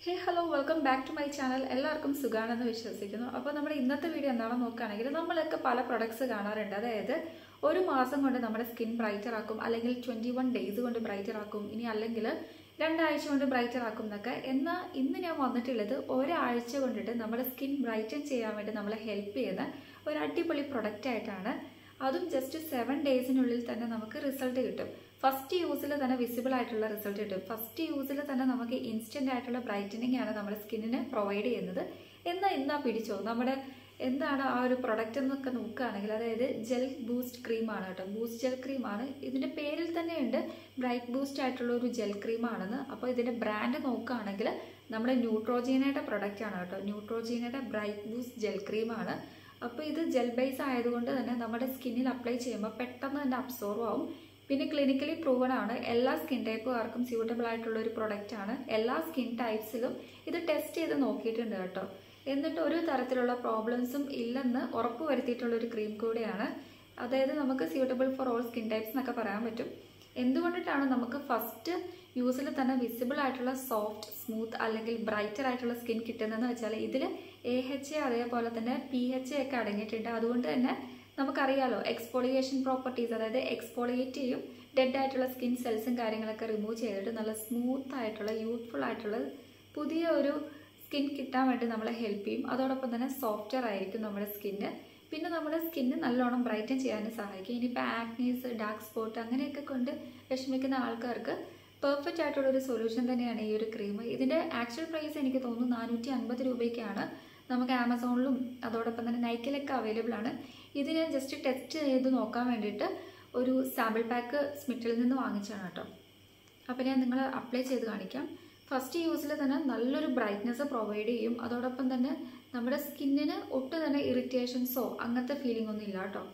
Hey, hello, welcome back to my channel. എല്ലാവർക്കും സുഖാണെന്ന് വിശ്വസിക്കുന്നു. അപ്പോൾ നമ്മുടെ ഇന്നത്തെ വീഡിയോ എന്താണെന്ന് നോക്കുകയാണെങ്കിൽ നമ്മളൊക്കെ പല പ്രൊഡക്ട്സ് കാണാറുണ്ട്. അതായത് ഒരു മാസം കൊണ്ട് നമ്മുടെ സ്കിൻ ബ്രൈറ്റർ ആക്കും, അല്ലെങ്കിൽ 21 ഡേയ്സ് കൊണ്ട് ബ്രൈറ്റർ ആക്കും, ഇനി അല്ലെങ്കിൽ 2 ആഴ്ച കൊണ്ട് ബ്രൈറ്റർ ആക്കും എന്നൊക്കെ. എന്നാൽ ഇന്ന് ഞാൻ വന്നിട്ടുള്ളത് ഒരാഴ്ച കൊണ്ടിട്ട് നമ്മുടെ സ്കിൻ ബ്രൈറ്റൻ ചെയ്യാൻ വേണ്ടി നമ്മളെ ഹെൽപ്പ് ചെയ്യുന്ന ഒരു അടിപൊളി പ്രൊഡക്റ്റ് ആയിട്ടാണ്. അതും ജസ്റ്റ് 7 ഡേയ്സിനുള്ളിൽ തന്നെ നമുക്ക് റിസൾട്ട് കിട്ടും. ഫസ്റ്റ് യൂസിൽ തന്നെ വിസിബിൾ ആയിട്ടുള്ള റിസൾട്ട് കിട്ടും. ഫസ്റ്റ് യൂസിൽ തന്നെ നമുക്ക് ഇൻസ്റ്റന്റ് ആയിട്ടുള്ള ബ്രൈറ്റനിങ് ആണ് നമ്മുടെ സ്കിന്നിന് പ്രൊവൈഡ് ചെയ്യുന്നത്. എന്നാ പിടിച്ചോ നമ്മുടെ എന്താണ് ആ ഒരു പ്രൊഡക്റ്റ് എന്നൊക്കെ നോക്കുകയാണെങ്കിൽ, അതായത് ജെൽ ബൂസ്റ്റ് ക്രീമാണ് കേട്ടോ. ബൂസ്റ്റ് ജെൽ ക്രീമാണ്. ഇതിൻ്റെ പേരിൽ തന്നെ ഉണ്ട് ബ്രൈറ്റ് ബൂസ്റ്റ് ആയിട്ടുള്ള ഒരു ജെൽ ക്രീമാണെന്ന്. അപ്പോൾ ഇതിൻ്റെ ബ്രാൻഡ് നോക്കുകയാണെങ്കിൽ നമ്മുടെ ന്യൂട്രോജീനയുടെ പ്രൊഡക്റ്റ് ആണ് കേട്ടോ. ന്യൂട്രോജീനയുടെ ബ്രൈറ്റ് ബൂസ്റ്റ് ജെൽ ക്രീമാണ്. അപ്പോൾ ഇത് ജെൽ ബേസ് ആയതുകൊണ്ട് തന്നെ നമ്മുടെ സ്കിന്നിൽ അപ്ലൈ ചെയ്യുമ്പോൾ പെട്ടെന്ന് തന്നെ അബ്സോർവ് ആവും. പിന്നെ ക്ലിനിക്കലി പ്രൂവൺ ആണ്. എല്ലാ സ്കിൻ ടൈപ്പുകാർക്കും സ്യൂട്ടബിൾ ആയിട്ടുള്ള ഒരു പ്രൊഡക്റ്റ് ആണ്. എല്ലാ സ്കിൻ ടൈപ്സിലും ഇത് ടെസ്റ്റ് ചെയ്ത് നോക്കിയിട്ടുണ്ട് കേട്ടോ. എന്നിട്ട് ഒരു തരത്തിലുള്ള പ്രോബ്ലംസും ഇല്ലെന്ന് ഉറപ്പ് വരുത്തിയിട്ടുള്ള ഒരു ക്രീം കൂടെയാണ്. അതായത് നമുക്ക് suitable for all skin types എന്നൊക്കെ പറയാൻ പറ്റും. എന്തുകൊണ്ടിട്ടാണ് നമുക്ക് ഫസ്റ്റ് യൂസിൽ തന്നെ വിസിബിൾ ആയിട്ടുള്ള സോഫ്റ്റ്, സ്മൂത്ത് അല്ലെങ്കിൽ ബ്രൈറ്റർ ആയിട്ടുള്ള സ്കിൻ കിട്ടുന്നതെന്ന് വെച്ചാൽ ഇതിൽ AHA അതേപോലെ തന്നെ PHA ഒക്കെ അടങ്ങിയിട്ടുണ്ട്. അതുകൊണ്ട് തന്നെ നമുക്കറിയാലോ എക്സ്പോളിയേഷൻ പ്രോപ്പർട്ടീസ്, അതായത് എക്സ്പോളിയേറ്റ് ചെയ്യും, ഡെഡ് ആയിട്ടുള്ള സ്കിൻ സെൽസും കാര്യങ്ങളൊക്കെ റിമൂവ് ചെയ്തിട്ട് നല്ല സ്മൂത്ത് ആയിട്ടുള്ള യൂത്ത്ഫുൾ ആയിട്ടുള്ള പുതിയ ഒരു സ്കിൻ കിട്ടാൻ വേണ്ടി നമ്മളെ ഹെൽപ്പ് ചെയ്യും. അതോടൊപ്പം തന്നെ സോഫ്റ്റ്വെയർ ആയിരിക്കും നമ്മുടെ സ്കിന്ന്. പിന്നെ നമ്മുടെ സ്കിന്ന് നല്ലോണം ബ്രൈറ്റൻ ചെയ്യാനും സഹായിക്കും. ഇനിയിപ്പോൾ ആക്നീസ്, ഡാർക്ക് സ്പോട്ട് അങ്ങനെയൊക്കെ കൊണ്ട് വിഷമിക്കുന്ന ആൾക്കാർക്ക് പെർഫെക്റ്റ് ആയിട്ടുള്ളൊരു സൊല്യൂഷൻ തന്നെയാണ് ഈ ഒരു ക്രീം. ഇതിൻ്റെ ആക്ച്വൽ പ്രൈസ് എനിക്ക് തോന്നുന്നു 450 രൂപയ്ക്കാണ്. നമുക്ക് ആമസോണിലും അതോടൊപ്പം തന്നെ നൈക്കിലൊക്കെ അവൈലബിൾ ആണ്. ഇത് ഞാൻ ജസ്റ്റ് ടെസ്റ്റ് ചെയ്ത് നോക്കാൻ വേണ്ടിയിട്ട് ഒരു സാമ്പിൾ പാക്ക് സ്മിറ്റിൽ നിന്ന് വാങ്ങിച്ചാണ് കേട്ടോ. അപ്പോൾ ഞാൻ നിങ്ങളെ അപ്ലൈ ചെയ്ത് കാണിക്കാം. ഫസ്റ്റ് യൂസിൽ തന്നെ നല്ലൊരു ബ്രൈറ്റ്നെസ് പ്രൊവൈഡ് ചെയ്യും. അതോടൊപ്പം തന്നെ നമ്മുടെ സ്കിന്നിന് ഒട്ടും തന്നെ ഇറിറ്റേഷൻസോ അങ്ങനത്തെ ഫീലിംഗ് ഒന്നും ഇല്ല കേട്ടോ.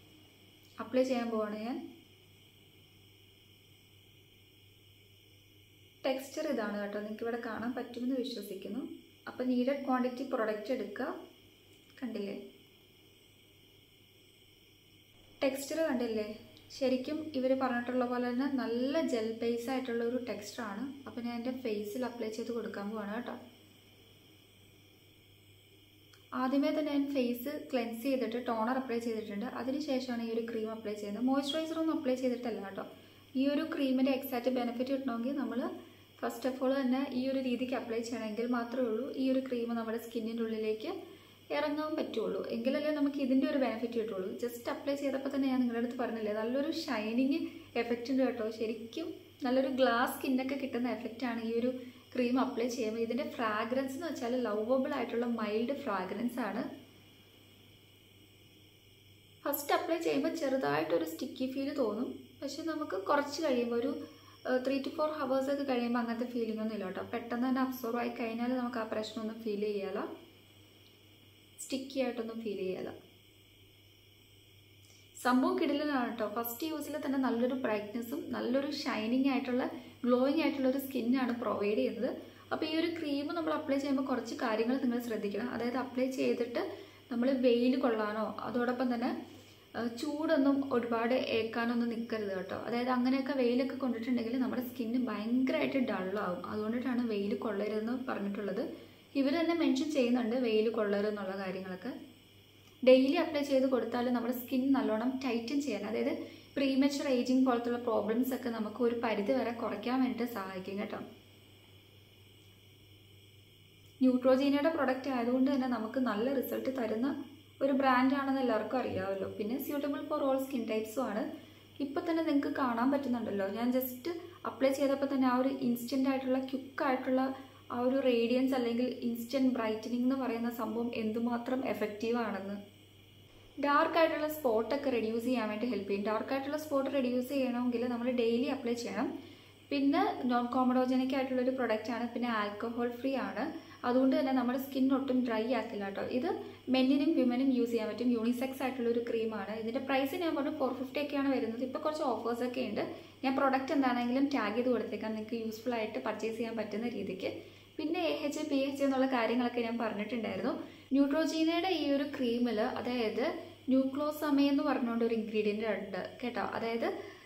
അപ്ലൈ ചെയ്യാൻ പോവാണ് ഞാൻ. ടെക്സ്ചർ ഇതാണ് കേട്ടോ. നിങ്ങൾക്ക് ഇവിടെ കാണാൻ പറ്റുമെന്ന് വിശ്വസിക്കുന്നു. അപ്പോൾ നീഡഡ് ക്വാണ്ടിറ്റി പ്രൊഡക്റ്റ് എടുക്കുക. കണ്ടില്ലേ ടെക്സ്ചർ കണ്ടില്ലേ? ശരിക്കും ഇവർ പറഞ്ഞിട്ടുള്ള പോലെ തന്നെ നല്ല ജെൽ ബേസ് ആയിട്ടുള്ള ഒരു ടെക്സ്ചറാണ്. അപ്പോൾ ഞാൻ എൻ്റെ ഫേസിൽ അപ്ലൈ ചെയ്ത് കൊടുക്കാൻ പോവാണ് കേട്ടോ. ആദ്യമേ തന്നെ ഞാൻ ഫേസ് ക്ലെൻസ് ചെയ്തിട്ട് ടോണർ അപ്ലൈ ചെയ്തിട്ടുണ്ട്. അതിനുശേഷമാണ് ഈ ഒരു ക്രീം അപ്ലൈ ചെയ്യുന്നത്. മോയ്സ്ചറൈസർ ഒന്നും അപ്ലൈ ചെയ്തിട്ടല്ല കേട്ടോ. ഈ ഒരു ക്രീമിൻ്റെ എക്സാക്റ്റ് ബെനിഫിറ്റ് കിട്ടണമെങ്കിൽ നമ്മൾ ഫസ്റ്റ് ഓഫ് ഓൾ തന്നെ ഈ ഒരു രീതിക്ക് അപ്ലൈ ചെയ്യണമെങ്കിൽ മാത്രമേ ഉള്ളൂ ഈ ഒരു ക്രീം നമ്മുടെ സ്കിന്നിൻ്റെ ഉള്ളിലേക്ക് ഇറങ്ങാൻ പറ്റുള്ളൂ. എങ്കിലല്ലേ നമുക്ക് ഇതിൻ്റെ ഒരു ബെനിഫിറ്റ് കിട്ടുള്ളൂ. ജസ്റ്റ് അപ്ലൈ ചെയ്തപ്പോൾ തന്നെ ഞാൻ നിങ്ങളുടെ അടുത്ത് പറഞ്ഞില്ലേ, നല്ലൊരു ഷൈനിങ് എഫക്റ്റ് ഉണ്ട് കേട്ടോ. ശരിക്കും നല്ലൊരു ഗ്ലാസ് സ്കിന്നൊക്കെ കിട്ടുന്ന എഫക്റ്റാണ് ഈ ഒരു ക്രീം അപ്ലൈ ചെയ്യുമ്പോൾ. ഇതിൻ്റെ ഫ്രാഗ്രൻസ് എന്ന് വെച്ചാൽ ലവബിൾ ആയിട്ടുള്ള മൈൽഡ് ഫ്രാഗ്രൻസ് ആണ്. ഫസ്റ്റ് അപ്ലൈ ചെയ്യുമ്പോൾ ചെറുതായിട്ടൊരു സ്റ്റിക്കി ഫീൽ തോന്നും. പക്ഷെ നമുക്ക് കുറച്ച് കഴിയുമ്പോൾ ഒരു 3 to 4 hours ഒക്കെ കഴിയുമ്പോൾ അങ്ങനത്തെ ഫീലിംഗ് ഒന്നും ഇല്ല കേട്ടോ. പെട്ടെന്ന് തന്നെ അബ്സോർവ് ആയി കഴിഞ്ഞാൽ നമുക്ക് ആ പ്രശ്നമൊന്നും ഫീൽ ചെയ്യാല, സ്റ്റിക്കി ആയിട്ടൊന്നും ഫീൽ ചെയ്യാല. സംഭവം കിടിലനാണ് കേട്ടോ. ഫസ്റ്റ് യൂസിൽ തന്നെ നല്ലൊരു ബ്രൈറ്റ്നെസ്സും നല്ലൊരു ഷൈനിങ് ആയിട്ടുള്ള ഗ്ലോയിങ് ആയിട്ടുള്ള ഒരു സ്കിന്നാണ് പ്രൊവൈഡ് ചെയ്യുന്നത്. അപ്പോൾ ഈ ഒരു ക്രീം നമ്മൾ അപ്ലൈ ചെയ്യുമ്പോൾ കുറച്ച് കാര്യങ്ങൾ നിങ്ങൾ ശ്രദ്ധിക്കണം. അതായത് അപ്ലൈ ചെയ്തിട്ട് നമ്മൾ വെയിൽ കൊള്ളാനോ അതോടൊപ്പം തന്നെ ചൂടൊന്നും ഒരുപാട് ഏൽക്കാനൊന്നും നിൽക്കരുത് കേട്ടോ. അതായത് അങ്ങനെയൊക്കെ വെയിലൊക്കെ കൊണ്ടിട്ടുണ്ടെങ്കിൽ നമ്മുടെ സ്കിന്ന് ഭയങ്കരമായിട്ട് ഡള്ളാവും. അതുകൊണ്ടിട്ടാണ് വെയിൽ കൊള്ളരുതെന്ന് പറഞ്ഞിട്ടുള്ളത്. ഇവർ തന്നെ മെൻഷൻ ചെയ്യുന്നുണ്ട് വെയിൽ കൊള്ളരുതെന്നുള്ള കാര്യങ്ങളൊക്കെ. ഡെയിലി അപ്ലൈ ചെയ്ത് കൊടുത്താൽ നമ്മുടെ സ്കിൻ നല്ലോണം ടൈറ്റൻ ചെയ്യാൻ, അതായത് പ്രീമച്വർ ഏജിങ് പോലത്തുള്ള പ്രോബ്ലംസ് ഒക്കെ നമുക്ക് ഒരു പരിധി വരെ കുറയ്ക്കാൻ വേണ്ടിയിട്ട് സഹായിക്കും കേട്ടോ. ന്യൂട്രോജീനയുടെ പ്രൊഡക്റ്റ് ആയതുകൊണ്ട് തന്നെ നമുക്ക് നല്ല റിസൾട്ട് തരുന്ന ഒരു ബ്രാൻഡാണെന്ന് എല്ലാവർക്കും അറിയാമല്ലോ. പിന്നെ സ്യൂട്ടബിൾ ഫോർ ഓൾ സ്കിൻ ടൈപ്സും ആണ്. ഇപ്പം തന്നെ നിങ്ങൾക്ക് കാണാൻ പറ്റുന്നുണ്ടല്ലോ, ഞാൻ ജസ്റ്റ് അപ്ലൈ ചെയ്തപ്പോൾ തന്നെ ആ ഒരു ഇൻസ്റ്റൻ്റ് ആയിട്ടുള്ള ക്വിക്കായിട്ടുള്ള ആ ഒരു റേഡിയൻസ് അല്ലെങ്കിൽ ഇൻസ്റ്റൻറ്റ് ബ്രൈറ്റനിങ് എന്ന് പറയുന്ന സംഭവം എന്തുമാത്രം എഫക്റ്റീവ് ആണെന്ന്. ഡാർക്ക് ആയിട്ടുള്ള സ്പോട്ടൊക്കെ റെഡ്യൂസ് ചെയ്യാൻ വേണ്ടി ഹെൽപ്പ് ചെയ്യും. ഡാർക്ക് ആയിട്ടുള്ള സ്പോട്ട് റെഡ്യൂസ് ചെയ്യണമെങ്കിൽ നമ്മൾ ഡെയിലി അപ്ലൈ ചെയ്യണം. പിന്നെ നോൺ കോമഡോജനിക് ആയിട്ടുള്ളൊരു പ്രൊഡക്റ്റാണ്. പിന്നെ ആൽക്കഹോൾ ഫ്രീ ആണ്. അതുകൊണ്ട് തന്നെ നമ്മുടെ സ്കിൻ ഒട്ടും ഡ്രൈ ആക്കില്ല കേട്ടോ. ഇത് മെന്നിനും വിമനും യൂസ് ചെയ്യാൻ പറ്റും. യൂണിസെക്സ് ആയിട്ടുള്ളൊരു ക്രീമാണ്. ഇതിൻ്റെ പ്രൈസ് ഞാൻ പറഞ്ഞു 450 ഒക്കെയാണ് വരുന്നത്. ഇപ്പോൾ കുറച്ച് ഓഫേഴ്സൊക്കെ ഉണ്ട്. ഞാൻ പ്രൊഡക്റ്റ് എന്താണെങ്കിലും ടാഗ് ചെയ്ത് കൊടുത്തേക്കാം, നിങ്ങൾക്ക് യൂസ്ഫുൾ ആയിട്ട് പർച്ചേസ് ചെയ്യാൻ പറ്റുന്ന രീതിക്ക്. പിന്നെ AHA PHA എന്നുള്ള കാര്യങ്ങളൊക്കെ ഞാൻ പറഞ്ഞിട്ടുണ്ടായിരുന്നു. ന്യൂട്രോജീനയുടെ ഈ ഒരു ക്രീമിൽ അതായത് ന്യൂക്ലോസമേ എന്ന് പറഞ്ഞുകൊണ്ട് ഒരു ഇൻഗ്രീഡിയൻ്റ് ഉണ്ട് കേട്ടോ. അതായത്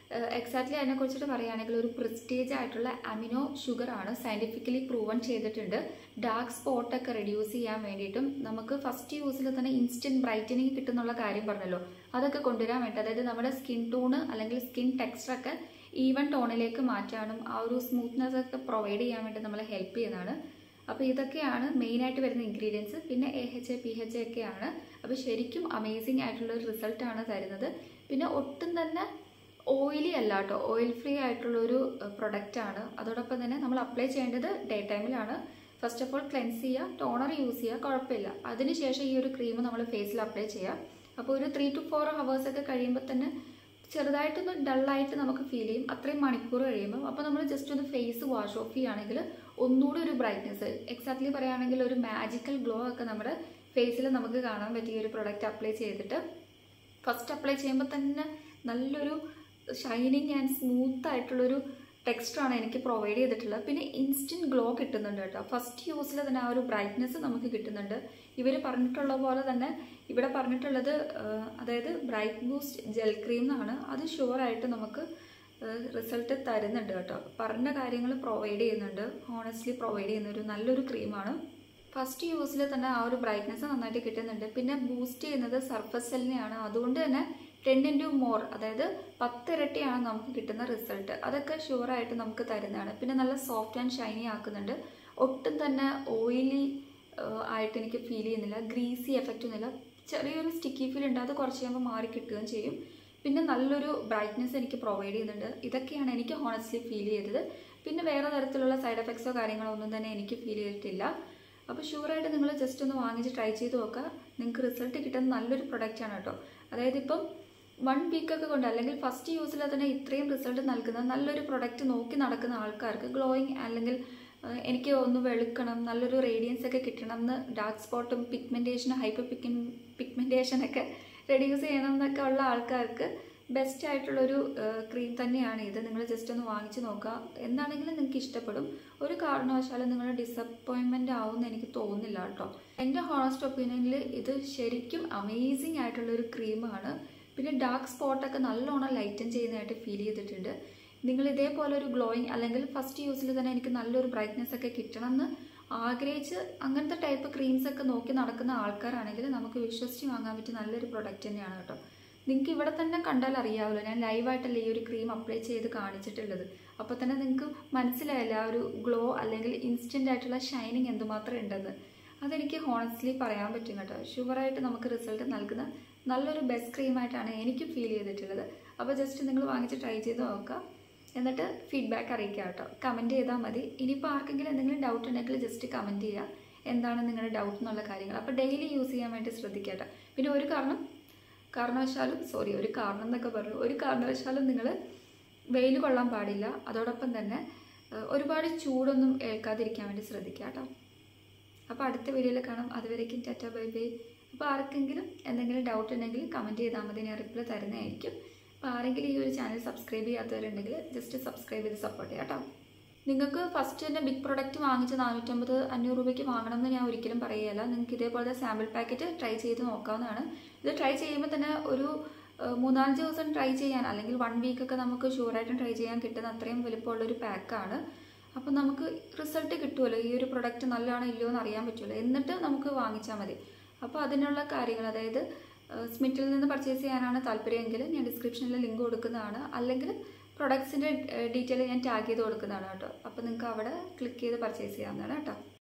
എക്സാക്ട്ലി അതിനെക്കുറിച്ചിട്ട് പറയുകയാണെങ്കിൽ ഒരു പ്രിസ്റ്റേജ് ആയിട്ടുള്ള അമിനോ ഷുഗർ ആണ്, സയൻറ്റിഫിക്കലി പ്രൂവൺ ചെയ്തിട്ടുണ്ട്. ഡാർക്ക് സ്പോട്ടൊക്കെ റെഡ്യൂസ് ചെയ്യാൻ വേണ്ടിയിട്ടും നമുക്ക് ഫസ്റ്റ് യൂസിൽ തന്നെ ഇൻസ്റ്റൻറ്റ് ബ്രൈറ്റനിങ് കിട്ടുന്നുള്ള കാര്യം പറഞ്ഞല്ലോ, അതൊക്കെ കൊണ്ടുവരാൻ വേണ്ടി, അതായത് നമ്മുടെ സ്കിൻ ടോണ് അല്ലെങ്കിൽ സ്കിൻ ടെക്സ്ചറൊക്കെ ഈവൻ ടോണിലേക്ക് മാറ്റാനും ആ ഒരു സ്മൂത്ത്നെസ് ഒക്കെ പ്രൊവൈഡ് ചെയ്യാൻ വേണ്ടി നമ്മളെ ഹെൽപ്പ് ചെയ്യുന്നതാണ്. അപ്പോൾ ഇതൊക്കെയാണ് മെയിനായിട്ട് വരുന്ന ഇൻഗ്രീഡിയൻസ്. പിന്നെ AHA PHA ഒക്കെയാണ്. അപ്പോൾ ശരിക്കും അമേസിങ് ആയിട്ടുള്ളൊരു റിസൾട്ടാണ് തരുന്നത്. പിന്നെ ഒട്ടും തന്നെ ഓയിലി അല്ല കേട്ടോ, ഓയിൽ ഫ്രീ ആയിട്ടുള്ളൊരു പ്രൊഡക്റ്റാണ്. അതോടൊപ്പം തന്നെ നമ്മൾ അപ്ലൈ ചെയ്യേണ്ടത് ഡേ ടൈമിലാണ്. ഫസ്റ്റ് ഓഫ് ഓൾ ക്ലെൻസ് ചെയ്യുക, ടോണർ യൂസ് ചെയ്യുക, കുഴപ്പമില്ല. അതിനുശേഷം ഈ ഒരു ക്രീം നമ്മൾ ഫേസിൽ അപ്ലൈ ചെയ്യുക. അപ്പോൾ ഒരു 3 to 4 hours ഒക്കെ കഴിയുമ്പോൾ തന്നെ ചെറുതായിട്ടൊന്ന് ഡള്ളായിട്ട് നമുക്ക് ഫീൽ ചെയ്യും. അത്രയും മണിക്കൂർ കഴിയുമ്പോൾ അപ്പോൾ നമ്മൾ ജസ്റ്റ് ഒന്ന് ഫേസ് വാഷ് ഓഫ് ചെയ്യുകയാണെങ്കിൽ ഒന്നുകൂടി ഒരു ബ്രൈറ്റ്നെസ്, എക്സാക്ട്ലി പറയുകയാണെങ്കിൽ ഒരു മാജിക്കൽ ഗ്ലോ ഒക്കെ നമ്മുടെ ഫേസിൽ നമുക്ക് കാണാൻ പറ്റിയ ഒരു പ്രൊഡക്റ്റ് അപ്ലൈ ചെയ്തിട്ട് ഫസ്റ്റ് അപ്ലൈ ചെയ്യുമ്പോൾ തന്നെ നല്ലൊരു ഷൈനിങ് ആൻഡ് സ്മൂത്ത് ആയിട്ടുള്ളൊരു ടെക്സ്ചറാണ് എനിക്ക് പ്രൊവൈഡ് ചെയ്തിട്ടുള്ളത്. പിന്നെ ഇൻസ്റ്റൻറ്റ് ഗ്ലോ കിട്ടുന്നുണ്ട് കേട്ടോ. ഫസ്റ്റ് യൂസിൽ തന്നെ ആ ഒരു ബ്രൈറ്റ്നെസ് നമുക്ക് കിട്ടുന്നുണ്ട്. ഇവർ പറഞ്ഞിട്ടുള്ള പോലെ തന്നെ ഇവിടെ പറഞ്ഞിട്ടുള്ളത് അതായത് ബ്രൈറ്റ് ബൂസ്റ്റ് ജെൽ ക്രീം എന്നാണ്. അത് ഷുവറായിട്ട് നമുക്ക് റിസൾട്ട് തരുന്നുണ്ട് കേട്ടോ. പറഞ്ഞ കാര്യങ്ങൾ പ്രൊവൈഡ് ചെയ്യുന്നുണ്ട്, ഹോണസ്റ്റ്ലി പ്രൊവൈഡ് ചെയ്യുന്ന ഒരു നല്ലൊരു ക്രീമാണ്. ഫസ്റ്റ് യൂസിൽ തന്നെ ആ ഒരു ബ്രൈറ്റ്നെസ് നന്നായിട്ട് കിട്ടുന്നുണ്ട്. പിന്നെ ബൂസ്റ്റ് ചെയ്യുന്നത് സർഫസ് സെല്ലിനെയാണ്. അതുകൊണ്ട് തന്നെ 10 into more, അതായത് 10 ഇരട്ടിയാണ് നമുക്ക് കിട്ടുന്ന റിസൾട്ട്. അതൊക്കെ ഷുവറായിട്ട് നമുക്ക് തരുന്നതാണ്. പിന്നെ നല്ല സോഫ്റ്റ് ആൻഡ് ഷൈനി ആക്കുന്നുണ്ട്. ഒട്ടും തന്നെ ഓയിലി ആയിട്ട് എനിക്ക് ഫീൽ ചെയ്യുന്നില്ല, ഗ്രീസി എഫക്റ്റ് ഒന്നുമില്ല. ചെറിയൊരു സ്റ്റിക്കി ഫീൽ ഉണ്ട്, അത് കുറച്ച് കഴിയുമ്പോൾ മാറി കിട്ടുകയും ചെയ്യും. പിന്നെ നല്ലൊരു ബ്രൈറ്റ്നെസ് എനിക്ക് പ്രൊവൈഡ് ചെയ്യുന്നുണ്ട്. ഇതൊക്കെയാണ് എനിക്ക് ഹോണസ്റ്റ്ലി ഫീൽ ചെയ്തത്. പിന്നെ വേറെ തരത്തിലുള്ള സൈഡ് എഫക്ട്സോ കാര്യങ്ങളോ ഒന്നും തന്നെ എനിക്ക് ഫീൽ ചെയ്തിട്ടില്ല. അപ്പോൾ ഷുവറായിട്ട് നിങ്ങൾ ജസ്റ്റ് ഒന്ന് വാങ്ങിച്ച് ട്രൈ ചെയ്ത് നോക്കുക. നിങ്ങൾക്ക് റിസൾട്ട് കിട്ടുന്ന നല്ലൊരു പ്രൊഡക്റ്റാണ് കേട്ടോ. അതായത് ഇപ്പം 1 week ഒക്കെ കൊണ്ട് അല്ലെങ്കിൽ ഫസ്റ്റ് യൂസിൽ തന്നെ ഇത്രയും റിസൾട്ട് നൽകുന്ന നല്ലൊരു പ്രൊഡക്റ്റ് നോക്കി നടക്കുന്ന ആൾക്കാർക്ക്, ഗ്ലോയിങ് അല്ലെങ്കിൽ എനിക്ക് ഒന്ന് വെളുക്കണം, നല്ലൊരു റേഡിയൻസ് ഒക്കെ കിട്ടണം എന്ന്, ഡാർക്ക് സ്പോട്ടും പിഗ്മെൻറ്റേഷനും ഹൈപ്പർ പിഗ്മെൻറ്റേഷനൊക്കെ റെഡ്യൂസ് ചെയ്യണം എന്നൊക്കെ ഉള്ള ആൾക്കാർക്ക് ബെസ്റ്റ് ആയിട്ടുള്ളൊരു ക്രീം തന്നെയാണ് ഇത്. നിങ്ങൾ ജസ്റ്റ് ഒന്ന് വാങ്ങിച്ച് നോക്കുക. എന്താണെങ്കിലും നിങ്ങൾക്ക് ഇഷ്ടപ്പെടും. ഒരു കാരണവശാലും നിങ്ങൾ ഡിസപ്പോയിൻമെൻറ്റ് ആവുമെന്ന് എനിക്ക് തോന്നുന്നില്ല കേട്ടോ. എൻ്റെ ഹോണസ്റ്റ് ഒപ്പീനിയനിൽ ഇത് ശരിക്കും അമേസിങ് ആയിട്ടുള്ളൊരു ക്രീമാണ്. പിന്നെ ഡാർക്ക് സ്പോട്ടൊക്കെ നല്ലോണം ലൈറ്റൻ ചെയ്യുന്നതായിട്ട് ഫീൽ ചെയ്തിട്ടുണ്ട്. നിങ്ങൾ ഇതേപോലെ ഒരു ഗ്ലോയിങ് അല്ലെങ്കിൽ ഫസ്റ്റ് യൂസിൽ തന്നെ എനിക്ക് നല്ലൊരു ബ്രൈറ്റ്നെസ് ഒക്കെ കിട്ടണം എന്ന് ആഗ്രഹിച്ച് അങ്ങനത്തെ ടൈപ്പ് ക്രീംസ് ഒക്കെ നോക്കി നടക്കുന്ന ആൾക്കാരാണെങ്കിൽ നമുക്ക് വിശ്വസിച്ച് വാങ്ങാൻ പറ്റിയ നല്ലൊരു പ്രൊഡക്റ്റ് തന്നെയാണ് കേട്ടോ. നിങ്ങൾക്ക് ഇവിടെ തന്നെ കണ്ടാൽ അറിയാമല്ലോ, ഞാൻ ലൈവായിട്ടല്ലേ ഈ ഒരു ക്രീം അപ്ലൈ ചെയ്ത് കാണിച്ചിട്ടുള്ളത്. അപ്പോൾ തന്നെ നിങ്ങൾക്ക് മനസ്സിലായില്ല ആ ഒരു ഗ്ലോ അല്ലെങ്കിൽ ഇൻസ്റ്റൻ്റ് ആയിട്ടുള്ള ഷൈനിങ് എന്തുമാത്രം ഉണ്ടെന്ന്. അതെനിക്ക് ഹോണസ്റ്റ്ലി പറയാൻ പറ്റും കേട്ടോ. ഷുവറായിട്ട് നമുക്ക് റിസൾട്ട് നൽകുന്ന നല്ലൊരു ബെസ്റ്റ് ക്രീമായിട്ടാണ് എനിക്ക് ഫീൽ ചെയ്തിട്ടുള്ളത്. അപ്പോൾ ജസ്റ്റ് നിങ്ങൾ വാങ്ങിച്ച് ട്രൈ ചെയ്ത് നോക്കുക, എന്നിട്ട് ഫീഡ്ബാക്ക് അറിയിക്കുക കേട്ടോ. കമൻറ്റ് ചെയ്താൽ മതി. ഇനിയിപ്പോൾ ആർക്കെങ്കിലും എന്തെങ്കിലും ഡൗട്ട് ഉണ്ടെങ്കിൽ ജസ്റ്റ് കമൻറ്റ് ചെയ്യുക, എന്താണ് നിങ്ങളുടെ ഡൗട്ട് എന്നുള്ള കാര്യങ്ങൾ. അപ്പോൾ ഡെയിലി യൂസ് ചെയ്യാൻ വേണ്ടി ശ്രദ്ധിക്കുക കേട്ടോ. പിന്നെ ഒരു കാരണവശാലും നിങ്ങൾ വെയിൽ കൊള്ളാൻ പാടില്ല. അതോടൊപ്പം തന്നെ ഒരുപാട് ചൂടൊന്നും ഏൽക്കാതിരിക്കാൻ വേണ്ടി ശ്രദ്ധിക്കുക കേട്ടോ. അപ്പോൾ അടുത്ത വീഡിയോയിൽ കാണാം. അതുവരേക്കും ടാറ്റ ബൈ ബൈ. അപ്പോൾ ആർക്കെങ്കിലും എന്തെങ്കിലും ഡൗട്ട് ഉണ്ടെങ്കിൽ കമൻറ്റ് ചെയ്താൽ മതി, ഞാൻ റിപ്ലൈ തരുന്നതായിരിക്കും. അപ്പോൾ ആരെങ്കിലും ഈ ഒരു ചാനൽ സബ്സ്ക്രൈബ് ചെയ്യാത്തവരുണ്ടെങ്കിൽ ജസ്റ്റ് സബ്സ്ക്രൈബ് ചെയ്ത് സപ്പോർട്ട് ചെയ്യാം കേട്ടോ. നിങ്ങൾക്ക് ഫസ്റ്റ് തന്നെ ബിഗ് പ്രൊഡക്റ്റ് വാങ്ങിച്ച് 450-500 രൂപയ്ക്ക് വാങ്ങണമെന്ന് ഞാൻ ഒരിക്കലും പറയുകയില്ല. നിങ്ങൾക്ക് ഇതേപോലത്തെ സാമ്പിൾ പാക്കറ്റ് ട്രൈ ചെയ്ത് നോക്കാവുന്നതാണ്. ഇത് ട്രൈ ചെയ്യുമ്പോൾ തന്നെ ഒരു 3-4 ദിവസം ട്രൈ ചെയ്യാൻ അല്ലെങ്കിൽ 1 week ഒക്കെ നമുക്ക് ഷുവറായിട്ടും ട്രൈ ചെയ്യാൻ കിട്ടുന്ന അത്രയും വലുപ്പമുള്ളൊരു പാക്കാണ്. അപ്പോൾ നമുക്ക് റിസൾട്ട് കിട്ടുമല്ലോ, ഈ ഒരു പ്രൊഡക്റ്റ് നല്ലതാണോ ഇല്ലയോ എന്ന് അറിയാൻ പറ്റുമല്ലോ. എന്നിട്ട് നമുക്ക് വാങ്ങിച്ചാൽ മതി. അപ്പോൾ അതിനുള്ള കാര്യങ്ങൾ, അതായത് സ്മിറ്റിൽ നിന്ന് പർച്ചേസ് ചെയ്യാനാണ് താല്പര്യമെങ്കിൽ ഞാൻ ഡിസ്ക്രിപ്ഷനിൽ ലിങ്ക് കൊടുക്കുന്നതാണ്, അല്ലെങ്കിൽ പ്രൊഡക്ട്സിൻ്റെ ഡീറ്റെയിൽ ഞാൻ ടാഗ് ചെയ്ത് കൊടുക്കുന്നതാണ് കേട്ടോ. അപ്പോൾ നിങ്ങൾക്ക് അവിടെ ക്ലിക്ക് ചെയ്ത് പർച്ചേസ് ചെയ്യാവുന്നതാണ് കേട്ടോ.